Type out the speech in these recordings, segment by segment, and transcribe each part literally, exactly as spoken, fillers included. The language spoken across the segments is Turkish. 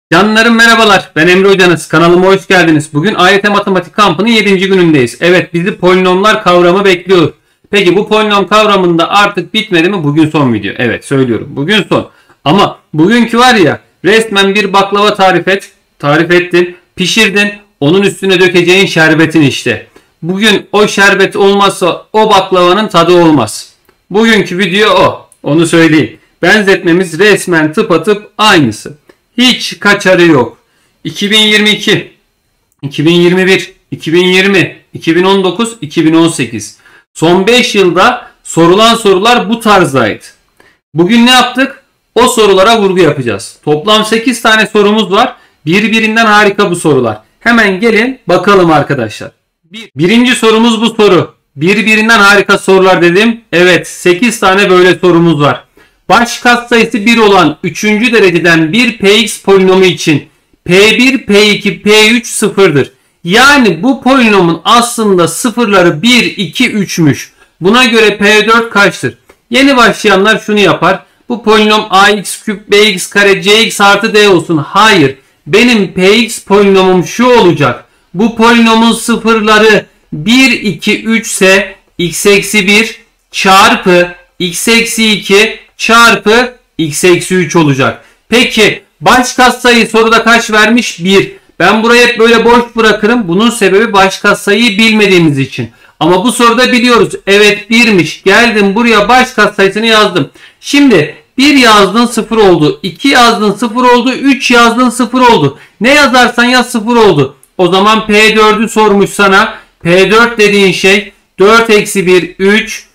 Canlarım merhabalar. Ben Emre Hocanız. Kanalıma hoş geldiniz. Bugün A Y T Matematik kampının yedinci günündeyiz. Evet, bizi polinomlar kavramı bekliyor. Peki bu polinom kavramında artık bitmedi mi? Bugün son video. Evet, söylüyorum. Bugün son. Ama bugünkü var ya, resmen bir baklava tarif et. Tarif ettin, pişirdin. Onun üstüne dökeceğin şerbetin işte. Bugün o şerbet olmazsa o baklavanın tadı olmaz. Bugünkü video o. Onu söyleyeyim. Benzetmemiz resmen tıpatıp aynısı. Hiç kaçarı yok. iki bin yirmi iki, iki bin yirmi bir, iki bin yirmi, iki bin on dokuz, iki bin on sekiz. Son beş yılda sorulan sorular bu tarzdaydı. Bugün ne yaptık? O sorulara vurgu yapacağız. Toplam sekiz tane sorumuz var. Birbirinden harika bu sorular. Hemen gelin bakalım arkadaşlar. Bir, birinci sorumuz bu soru. Birbirinden harika sorular dedim. Evet, sekiz tane böyle sorumuz var. Baş katsayısı bir olan üçüncü dereceden bir Px polinomu için P bir, P iki, P üç sıfırdır. Yani bu polinomun aslında sıfırları bir, iki, üçmüş. Buna göre P dört kaçtır? Yeni başlayanlar şunu yapar. Bu polinom ax küp bx kare cx artı d olsun. Hayır. Benim Px polinomum şu olacak. Bu polinomun sıfırları bir, iki, üç ise x eksi bir çarpı x eksi iki çarpı x eksi üç olacak. Peki baş katsayı soruda kaç vermiş? bir. Ben burayı hep böyle boş bırakırım. Bunun sebebi baş katsayıyı bilmediğimiz için. Ama bu soruda biliyoruz. Evet birmiş. Geldim buraya baş katsayısını yazdım. Şimdi bir yazdın sıfır oldu. iki yazdın sıfır oldu. üç yazdın sıfır oldu. Ne yazarsan yaz sıfır oldu. O zaman P dördü sormuş sana. P dört dediğin şey dört eksi bir, üç,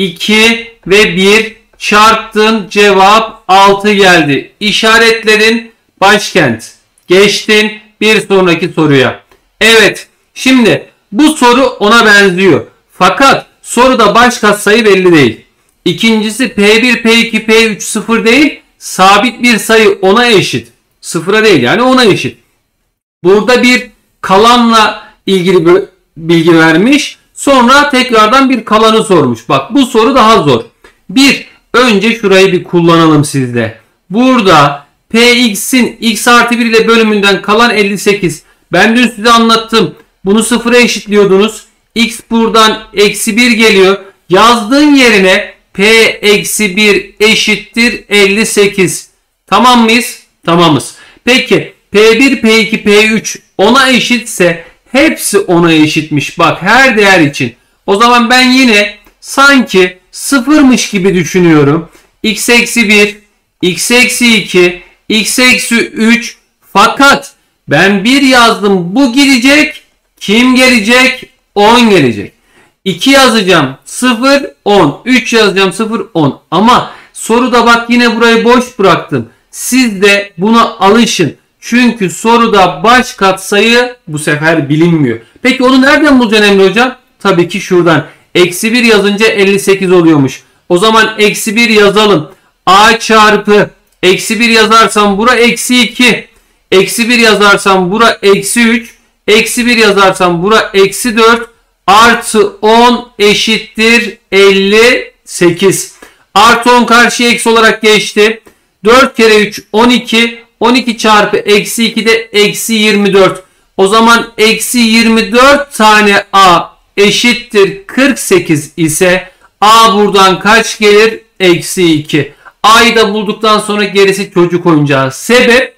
iki ve bir çarptın, cevap altı geldi. İşaretlerin başkent. Geçtin bir sonraki soruya. Evet, şimdi bu soru ona benziyor. Fakat soruda baş katsayı belli değil. İkincisi P bir, P iki, P üç sıfır değil. Sabit bir sayı ona eşit. Sıfıra değil, yani ona eşit. Burada bir kalanla ilgili bir bilgi vermiş. Sonra tekrardan bir kalanı sormuş. Bak bu soru daha zor. bir. Önce şurayı bir kullanalım sizde. Burada Px'in x artı bir ile bölümünden kalan elli sekiz. Ben dün size anlattım. Bunu sıfıra eşitliyordunuz. X buradan eksi bir geliyor. Yazdığın yerine P eksi bir eşittir elli sekiz. Tamam mıyız? Tamamız. Peki P bir, P iki, P üç ona eşitse hepsi ona eşitmiş. Bak her değer için. O zaman ben yine sanki sıfırmış gibi düşünüyorum. X eksi bir, x eksi iki, x eksi üç. Fakat ben bir yazdım. Bu gidecek. Kim gelecek? on gelecek. iki yazacağım. sıfır, on. üç yazacağım. sıfır, on. Ama soruda bak yine burayı boş bıraktım. Siz de buna alışın. Çünkü soruda baş katsayı bu sefer bilinmiyor. Peki onu nereden bulacaksın Emre Hocam? Tabii ki şuradan. Eksi bir yazınca elli sekiz oluyormuş. O zaman eksi bir yazalım. A çarpı eksi bir yazarsam bura eksi iki. Eksi bir yazarsam bura eksi üç. Eksi bir yazarsam bura eksi dört. Artı on eşittir elli sekiz. Artı on karşıya eksi olarak geçti. dört kere üç on iki. on iki çarpı eksi iki de eksi yirmi dört. O zaman eksi yirmi dört tane A eşittir kırk sekiz ise A buradan kaç gelir? Eksi iki. A'yı da bulduktan sonra gerisi çocuk oyuncağı. Sebep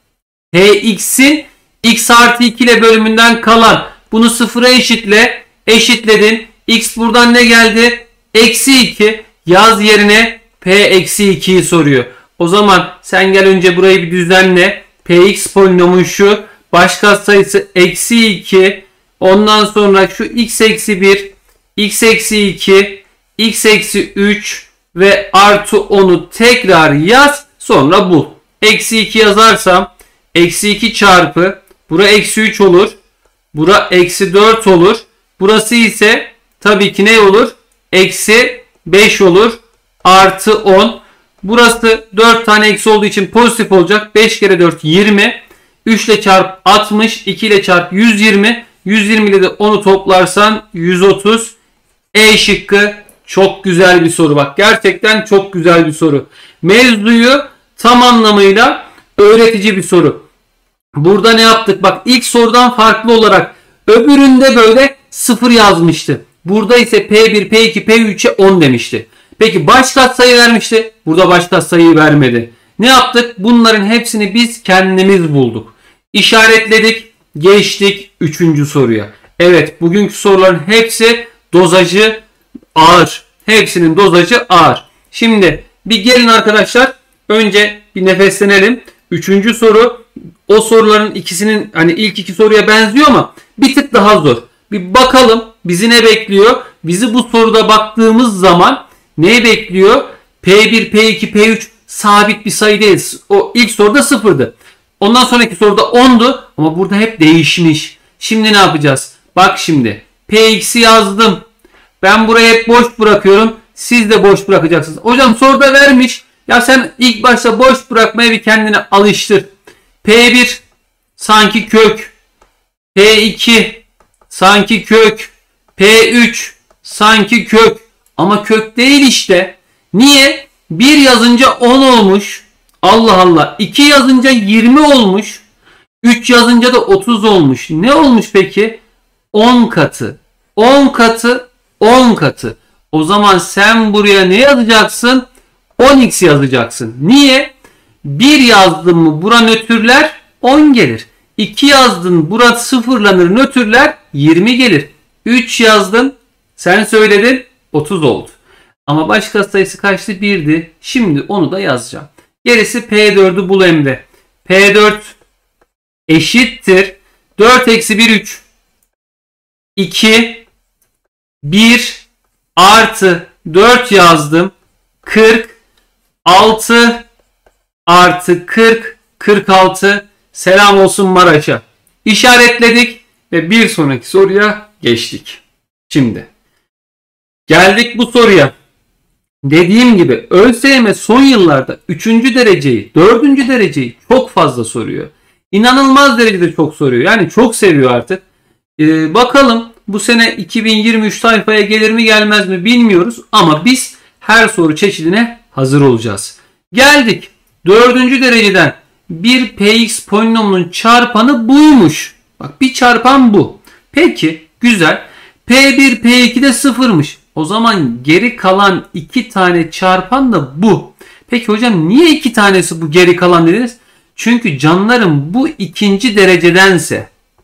Px'in x artı iki ile bölümünden kalan. Bunu sıfıra eşitle. Eşitledin. X buradan ne geldi? Eksi iki. Yaz yerine P eksi ikiyi soruyor. O zaman sen gel önce burayı bir düzenle. Px polinomun şu. Baş katsayısı eksi iki. Ondan sonra şu x eksi bir, x eksi iki, x eksi üç ve artı onu tekrar yaz. Sonra bul. Eksi iki yazarsam eksi iki çarpı bura eksi üç olur. Bura eksi dört olur. Burası ise tabii ki ne olur? Eksi beş olur. Artı on. Burası dört tane eksi olduğu için pozitif olacak. beş kere dört yirmi. üç ile çarp altmış. iki ile çarp yüz yirmi. yüz yirmi ile de onu toplarsan yüz otuz. E şıkkı çok güzel bir soru. Bak gerçekten çok güzel bir soru. Mevzuyu tam anlamıyla öğretici bir soru. Burada ne yaptık? Bak ilk sorudan farklı olarak öbüründe böyle sıfır yazmıştı. Burada ise P bir, P iki, P üç'e on demişti. Peki baş katsayı vermişti. Burada baş katsayıyı vermedi. Ne yaptık? Bunların hepsini biz kendimiz bulduk. İşaretledik. Geçtik üçüncü soruya. Evet, bugünkü soruların hepsi dozajı ağır. Hepsinin dozajı ağır. Şimdi bir gelin arkadaşlar. Önce bir nefeslenelim. Üçüncü soru o soruların ikisinin hani ilk iki soruya benziyor ama bir tık daha zor. Bir bakalım bizi ne bekliyor? Bizi bu soruda baktığımız zaman ne bekliyor? P bir, P iki, P üç sabit bir sayı değil. O ilk soruda sıfırdı. Ondan sonraki soruda ondu ama burada hep değişmiş. Şimdi ne yapacağız? Bak şimdi P x'i yazdım. Ben burayı hep boş bırakıyorum. Siz de boş bırakacaksınız. Hocam soruda vermiş. Ya sen ilk başta boş bırakmaya bir kendine alıştır. P bir sanki kök. P iki sanki kök. P üç sanki kök. Ama kök değil işte. Niye? bir yazınca on olmuş. Allah Allah. iki yazınca yirmi olmuş. üç yazınca da otuz olmuş. Ne olmuş peki? on katı. on katı. on katı. O zaman sen buraya ne yazacaksın? on x yazacaksın. Niye? bir yazdın mı bura nötrler on gelir. iki yazdın bura sıfırlanır nötrler yirmi gelir. üç yazdın sen söyledin otuz oldu. Ama baş katsayısı kaçtı? birdi. Şimdi onu da yazacağım. Gerisi P dörd'ü bul Emre. P dört eşittir. dört eksi bir üç. iki. bir artı dört yazdım. kırk. altı artı kırk. kırk altı. Selam olsun Maraş'a. İşaretledik ve bir sonraki soruya geçtik. Şimdi geldik bu soruya. Dediğim gibi ÖSYM son yıllarda üçüncü dereceyi, dördüncü dereceyi çok fazla soruyor. İnanılmaz derecede çok soruyor. Yani çok seviyor artık. Ee, bakalım bu sene iki bin yirmi üç sayfaya gelir mi gelmez mi bilmiyoruz. Ama biz her soru çeşidine hazır olacağız. Geldik. Dördüncü dereceden bir Px polinomunun çarpanı buymuş. Bak bir çarpan bu. Peki güzel. P bir, P iki de sıfırmış. O zaman geri kalan iki tane çarpan da bu. Peki hocam niye iki tanesi bu geri kalan dediniz? Çünkü canlarım bu ikinci derecedense,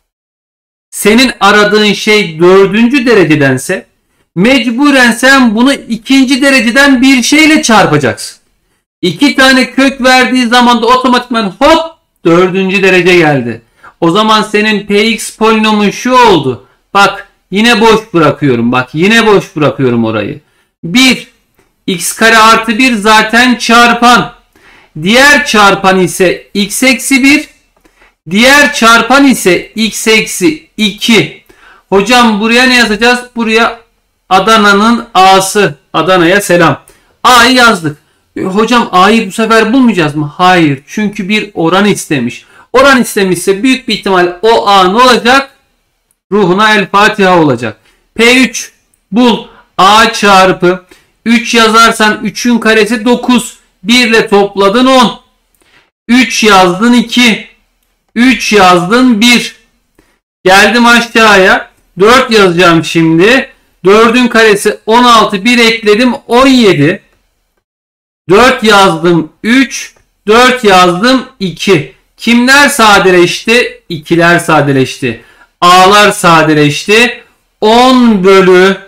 senin aradığın şey dördüncü derecedense, mecburen sen bunu ikinci dereceden bir şeyle çarpacaksın. İki tane kök verdiği zaman da otomatikman hop dördüncü derece geldi. O zaman senin Px polinomun şu oldu. Bak yine boş bırakıyorum. Bak yine boş bırakıyorum orayı. bir x kare artı bir zaten çarpan. Diğer çarpan ise x eksi bir. Diğer çarpan ise x eksi iki. Hocam buraya ne yazacağız? Buraya Adana'nın A'sı. Adana'ya selam. A'yı yazdık. E, hocam A'yı bu sefer bulmayacağız mı? Hayır. Çünkü bir oran istemiş. Oran istemişse büyük bir ihtimal o A ne olacak? Ruhuna El Fatiha olacak. P üç bul. A çarpı üç yazarsan üçün karesi dokuz. bir ile topladın on. üç yazdın iki. üç yazdın bir. Geldim aşağıya. dört yazacağım şimdi. dördün karesi on altı. bir ekledim on yedi. dört yazdım üç. dört yazdım iki. Kimler sadeleşti? ikiler sadeleşti. A'lar sadeleşti. on bölü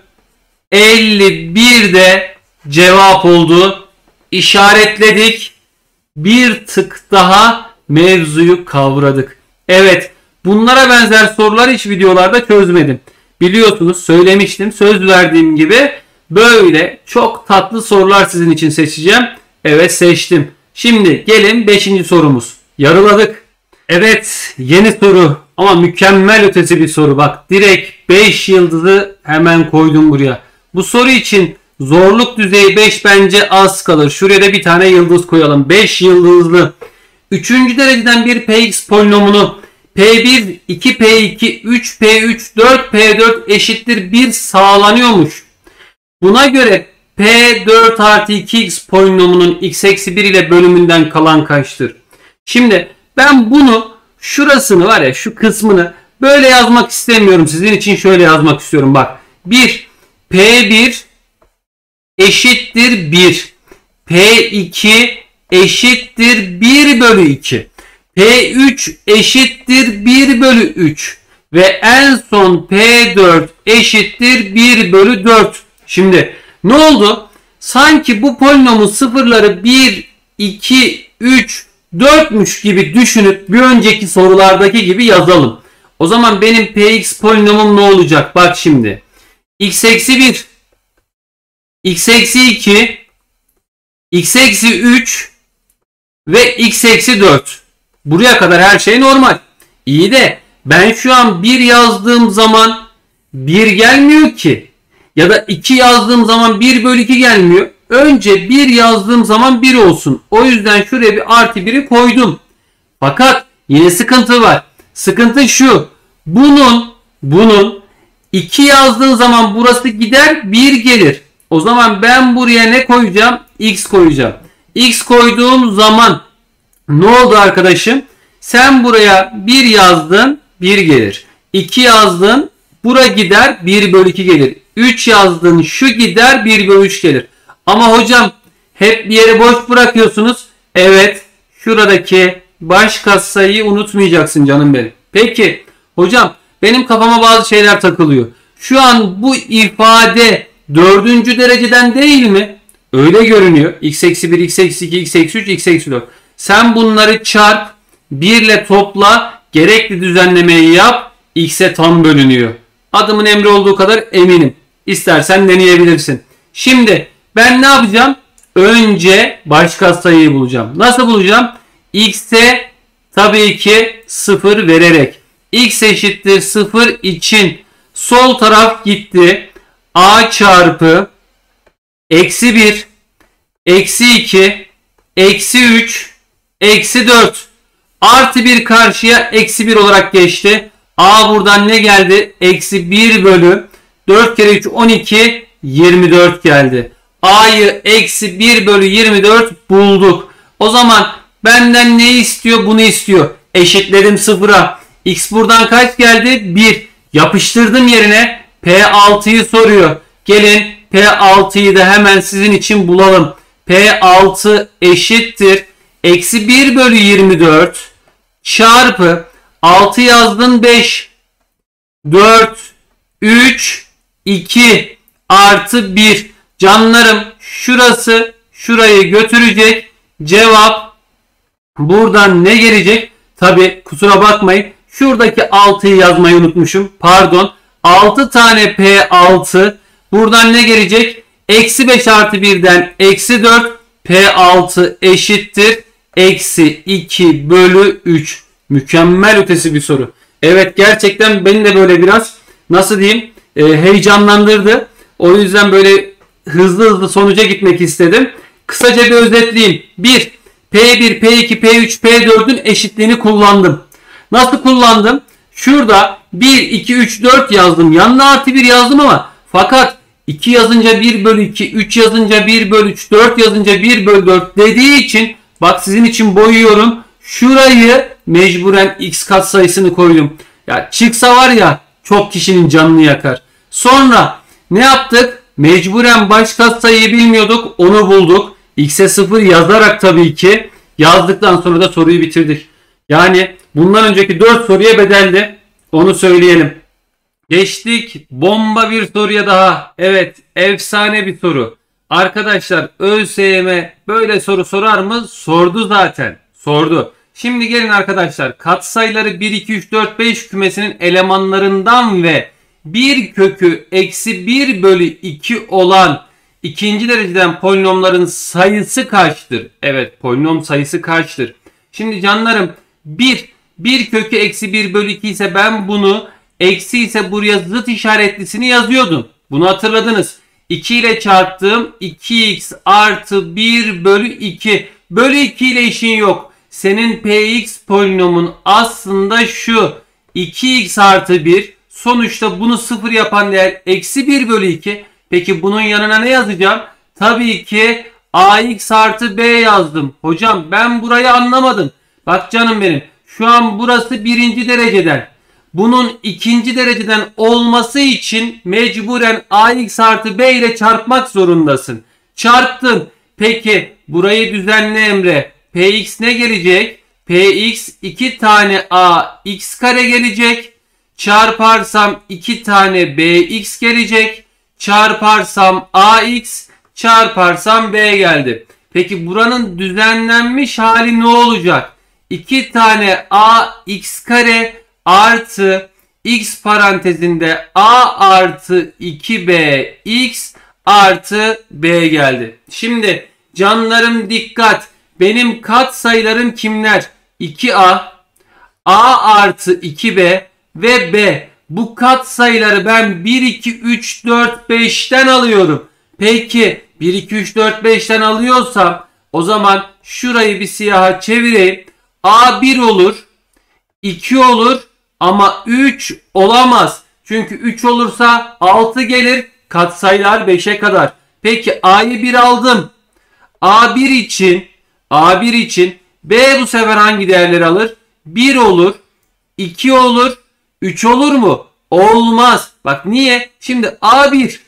elli bir de cevap oldu. İşaretledik. Bir tık daha mevzuyu kavradık. Evet, bunlara benzer sorular hiç videolarda çözmedim. Biliyorsunuz söylemiştim. Söz verdiğim gibi böyle çok tatlı sorular sizin için seçeceğim. Evet seçtim. Şimdi gelin beşinci sorumuz. Yarıladık. Evet yeni soru ama mükemmel ötesi bir soru. Bak direkt beş yıldızı hemen koydum buraya. Bu soru için zorluk düzeyi beş bence az kalır. Şuraya da bir tane yıldız koyalım. beş yıldızlı. üçüncü dereceden bir Px polinomunu P bir, iki P iki, üç P üç, dört P dört eşittir bir sağlanıyormuş. Buna göre P dört artı iki x polinomunun x eksi bir ile bölümünden kalan kaçtır? Şimdi ben bunu şurasını var ya, şu kısmını böyle yazmak istemiyorum. Sizin için şöyle yazmak istiyorum. Bak. bir. P bir eşittir bir. P iki eşittir bir bölü iki. P üç eşittir bir bölü üç. Ve en son P dört eşittir bir bölü dört. Şimdi ne oldu? Sanki bu polinomun sıfırları bir, iki, üç, dörtmüş gibi düşünüp bir önceki sorulardaki gibi yazalım. O zaman benim Px polinomum ne olacak? Bak şimdi. X eksi bir, X eksi iki, X eksi üç ve X eksi dört. Buraya kadar her şey normal. İyi de ben şu an bir yazdığım zaman bir gelmiyor ki. Ya da iki yazdığım zaman bir bölü iki gelmiyor. Önce bir yazdığım zaman bir olsun. O yüzden şuraya bir artı biri koydum. Fakat yine sıkıntı var. Sıkıntı şu. Bunun bunun iki yazdığın zaman burası gider, bir gelir. O zaman ben buraya ne koyacağım? X koyacağım. X koyduğum zaman ne oldu arkadaşım? Sen buraya bir yazdın, bir gelir. iki yazdın, bura gider, bir bölü iki gelir. üç yazdın, şu gider, bir bölü üç gelir. Ama hocam hep bir yere boş bırakıyorsunuz. Evet, şuradaki baş katsayıyı unutmayacaksın canım benim. Peki hocam benim kafama bazı şeyler takılıyor. Şu an bu ifade dördüncü dereceden değil mi? Öyle görünüyor. X eksi bir, X eksi iki, X eksi üç, X eksi dört. Sen bunları çarp, bir ile topla, gerekli düzenlemeyi yap, X'e tam bölünüyor. Adımın emri olduğu kadar eminim. İstersen deneyebilirsin. Şimdi ben ne yapacağım? Önce baş katsayıyı bulacağım. Nasıl bulacağım? X'e tabii ki sıfır vererek. X eşittir sıfır için sol taraf gitti. A çarpı eksi bir, eksi iki, eksi üç, eksi dört. Artı bir karşıya eksi bir olarak geçti. A buradan ne geldi? Eksi bir bölü dört kere üç on iki, yirmi dört geldi. A'yı eksi bir bölü yirmi dört bulduk. O zaman benden ne istiyor? Bunu istiyor. Eşitledim sıfıra. X buradan kaç geldi? bir. Yapıştırdım yerine. P altıyı soruyor. Gelin P altıyı da hemen sizin için bulalım. P altı eşittir. Eksi bir bölü yirmi dört çarpı altı yazdın beş, dört, üç, iki artı bir. Canlarım şurası şurayı götürecek. Cevap buradan ne gelecek? Tabi kusura bakmayın. Şuradaki altıyı yazmayı unutmuşum. Pardon. altı tane P altı. Buradan ne gelecek? Eksi beş artı birden eksi dört. P altı eşittir. Eksi iki bölü üç. Mükemmel ötesi bir soru. Evet gerçekten beni de böyle biraz nasıl diyeyim e, heyecanlandırdı. O yüzden böyle hızlı hızlı sonuca gitmek istedim. Kısaca bir özetleyeyim. bir. P bir, P iki, P üç, P dördün eşitliğini kullandım. Nasıl kullandım? Şurada bir, iki, üç, dört yazdım. Yanına artı bir yazdım ama fakat iki yazınca bir bölü iki, üç yazınca bir bölü üç, dört yazınca bir bölü dört dediği için bak sizin için boyuyorum. Şurayı mecburen x katsayısını koydum. Ya çıksa var ya çok kişinin canını yakar. Sonra ne yaptık? Mecburen baş katsayıyı bilmiyorduk. Onu bulduk. X'e sıfır yazarak tabii ki yazdıktan sonra da soruyu bitirdik. Yani bundan önceki dört soruya bedeldi. Onu söyleyelim. Geçtik bomba bir soruya daha. Evet, efsane bir soru. Arkadaşlar ÖSYM böyle soru sorar mı? Sordu zaten. Sordu. Şimdi gelin arkadaşlar katsayıları bir, iki, üç, dört, beş kümesinin elemanlarından ve bir kökü eksi bir bölü iki olan ikinci dereceden polinomların sayısı kaçtır? Evet, polinom sayısı kaçtır? Şimdi canlarım bir, bir kökü eksi bir bölü iki ise ben bunu eksi ise buraya zıt işaretlisini yazıyordum. Bunu hatırladınız. iki ile çarptığım iki x artı bir bölü iki. Bölü iki ile işin yok. Senin Px polinomun aslında şu. iki x artı bir. Sonuçta bunu sıfır yapan değer eksi bir bölü iki. Peki bunun yanına ne yazacağım? Tabii ki ax artı b yazdım. Hocam ben burayı anlamadım. Bak canım benim. Şu an burası birinci dereceden. Bunun ikinci dereceden olması için mecburen ax artı b ile çarpmak zorundasın. Çarptın. Peki burayı düzenle Emre. Px ne gelecek? Px iki tane a x kare gelecek. Çarparsam iki tane bx gelecek. Çarparsam ax, çarparsam b geldi. Peki buranın düzenlenmiş hali ne olacak? iki tane ax kare artı x parantezinde a artı iki b x artı b geldi. Şimdi canlarım dikkat. Benim katsayılarım kimler? iki a, a artı iki b ve b. Bu katsayıları ben bir, iki, üç, dört, beşten alıyorum. Peki bir, iki, üç, dört, beşten alıyorsam o zaman şurayı bir siyaha çevireyim. a bir olur, iki olur ama üç olamaz. Çünkü üç olursa altı gelir, katsayılar beşe kadar. Peki a'yı bir aldım. a bir için a bir için b bu sefer hangi değerleri alır? bir olur, iki olur, üç olur mu? Olmaz. Bak niye? Şimdi a bir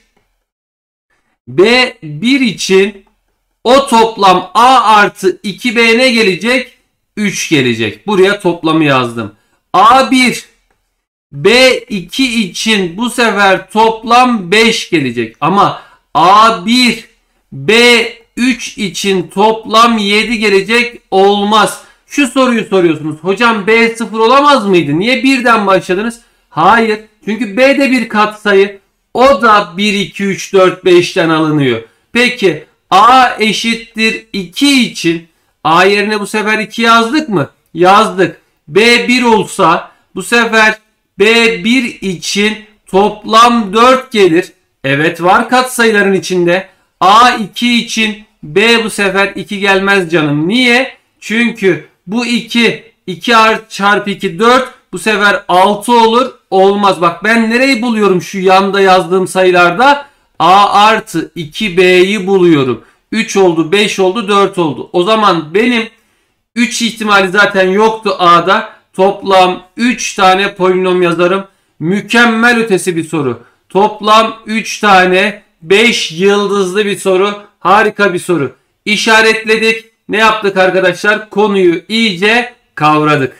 b bir için o toplam a artı iki b ne gelecek? üç gelecek. Buraya toplamı yazdım. a bir b iki için bu sefer toplam beş gelecek. Ama a bir b üç için toplam yedi gelecek. Olmaz. Şu soruyu soruyorsunuz. Hocam b sıfır olamaz mıydı? Niye birden başladınız? Hayır. Çünkü b de bir katsayı. O da bir, iki, üç, dört, beşten alınıyor. Peki a eşittir iki için a yerine bu sefer iki yazdık mı? Yazdık. b bir olsa bu sefer b bir için toplam dört gelir. Evet, var katsayıların içinde. a iki için b bu sefer iki gelmez canım. Niye? Çünkü bu iki, iki çarpı iki dört, bu sefer altı olur. Olmaz. Bak ben nereyi buluyorum şu yanda yazdığım sayılarda? a artı iki b'yi buluyorum. üç oldu, beş oldu, dört oldu. O zaman benim üç ihtimali zaten yoktu a'da. Toplam üç tane polinom yazarım. Mükemmel ötesi bir soru. Toplam üç tane beş yıldızlı bir soru. Harika bir soru. İşaretledik. Ne yaptık arkadaşlar? Konuyu iyice kavradık.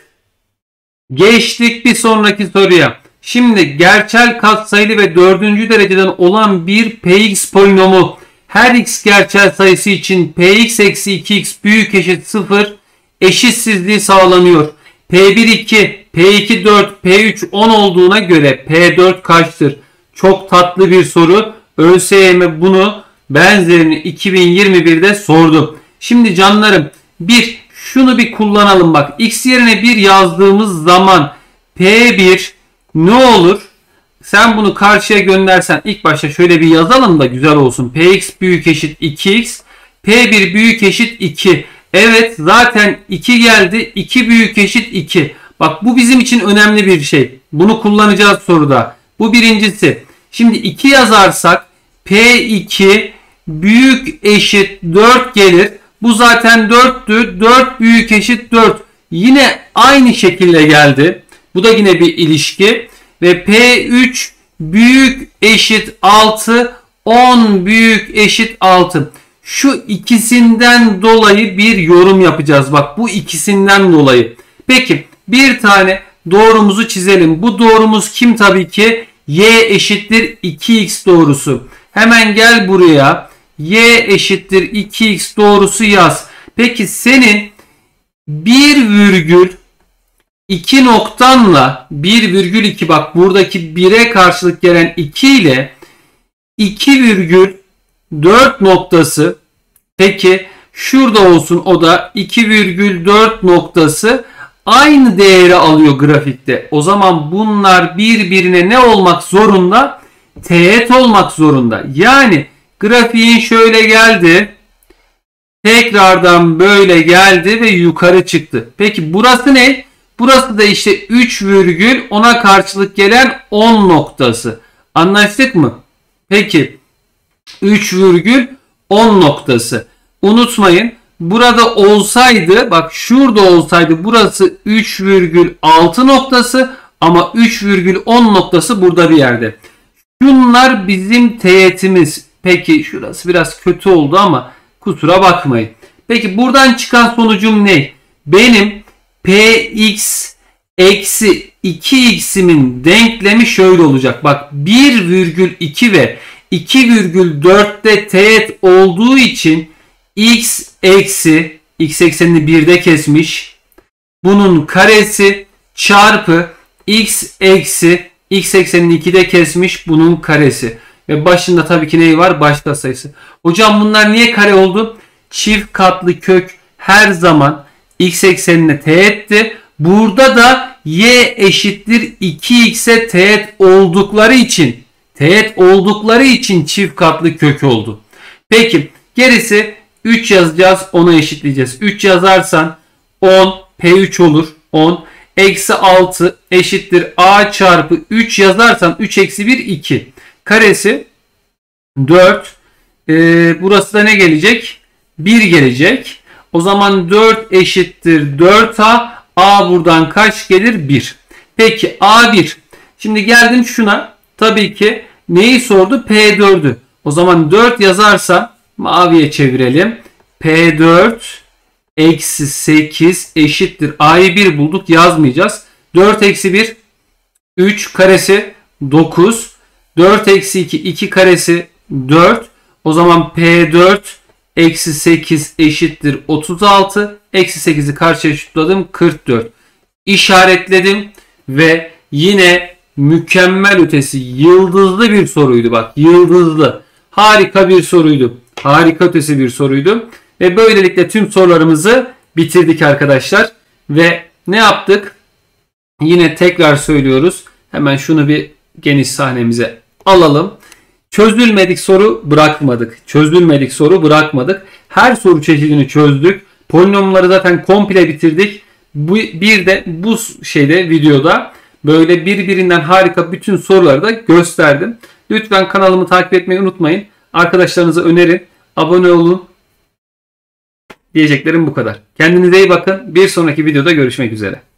Geçtik bir sonraki soruya. Şimdi gerçel katsayılı ve dördüncü dereceden olan bir px polinomu her x gerçel sayısı için px eksi iki x büyük eşit sıfır eşitsizliği sağlanıyor. p bir iki, p iki dört, p üç on olduğuna göre p dört kaçtır? Çok tatlı bir soru. ÖSYM bunu benzerini iki bin yirmi birde sordu. Şimdi canlarım bir şunu bir kullanalım bak. X yerine bir yazdığımız zaman p bir ne olur? Sen bunu karşıya göndersen ilk başta şöyle bir yazalım da güzel olsun. Px büyük eşit iki x. p bir büyük eşit iki. Evet, zaten iki geldi. iki büyük eşit iki. Bak bu bizim için önemli bir şey. Bunu kullanacağız soruda. Bu birincisi. Şimdi iki yazarsak p iki büyük eşit dört gelir. Bu zaten dörttü. dört büyük eşit dört. Yine aynı şekilde geldi. Bu da yine bir ilişki. Ve p üç büyük eşit altı. on büyük eşit altı. Şu ikisinden dolayı bir yorum yapacağız. Bak bu ikisinden dolayı. Peki bir tane doğrumuzu çizelim. Bu doğrumuz kim tabii ki? Y eşittir iki x doğrusu. Hemen gel buraya. Y eşittir iki x doğrusu yaz. Peki senin bir virgül iki noktanla bir virgül iki, bak buradaki bire karşılık gelen iki ile iki virgül dört noktası, peki şurada olsun, o da iki virgül dört noktası aynı değeri alıyor grafikte. O zaman bunlar birbirine ne olmak zorunda? Teğet olmak zorunda. Yani grafiğin şöyle geldi. Tekrardan böyle geldi ve yukarı çıktı. Peki burası ne? Burası da işte üç virgül ona karşılık gelen on noktası. Anlaştık mı? Peki üç virgül on noktası. Unutmayın burada olsaydı, bak şurada olsaydı burası üç virgül altı noktası ama üç virgül on noktası burada bir yerde. Şunlar bizim teğetimiz. Peki şurası biraz kötü oldu ama kusura bakmayın. Peki buradan çıkan sonucum ne? Benim px eksi iki x'imin denklemi şöyle olacak. Bak bir virgül iki ve iki virgül dörtte teğet olduğu için x eksi x eksenini birde kesmiş. Bunun karesi çarpı x eksi x eksenini ikide kesmiş. Bunun karesi. Ve başında tabii ki neyi var? Baş katsayısı. Hocam bunlar niye kare oldu? Çift katlı kök her zaman x eksenine teğetti. Burada da y eşittir iki x'e teğet oldukları için teğet oldukları için çift katlı kök oldu. Peki gerisi üç yazacağız, ona eşitleyeceğiz. üç yazarsan on p üç olur. on eksi altı eşittir a çarpı üç yazarsan üç eksi bir iki. Karesi dört. Ee, burası da ne gelecek? bir gelecek. O zaman dört eşittir dört a. A buradan kaç gelir? bir. Peki a bir. Şimdi geldim şuna. Tabii ki neyi sordu? p dördü. O zaman dört yazarsa maviye çevirelim. p dört eksi sekiz eşittir. a'yı bir bulduk, yazmayacağız. dört eksi bir üç karesi dokuz. dört eksi iki iki karesi dört. O zaman p dört eksi sekiz eşittir otuz altı. Eksi sekizi karşıya şutladım. kırk dört. İşaretledim ve yine mükemmel ötesi yıldızlı bir soruydu. Bak yıldızlı. Harika bir soruydu. Harika ötesi bir soruydu. Ve böylelikle tüm sorularımızı bitirdik arkadaşlar. Ve ne yaptık? Yine tekrar söylüyoruz. Hemen şunu bir geniş sahnemize alalım. Çözülmedik soru bırakmadık. Çözülmedik soru bırakmadık. Her soru çeşidini çözdük. Polinomları zaten komple bitirdik. Bu, bir de bu şeyde videoda böyle birbirinden harika bütün soruları da gösterdim. Lütfen kanalımı takip etmeyi unutmayın. Arkadaşlarınıza önerin. Abone olun. Diyeceklerim bu kadar. Kendinize iyi bakın. Bir sonraki videoda görüşmek üzere.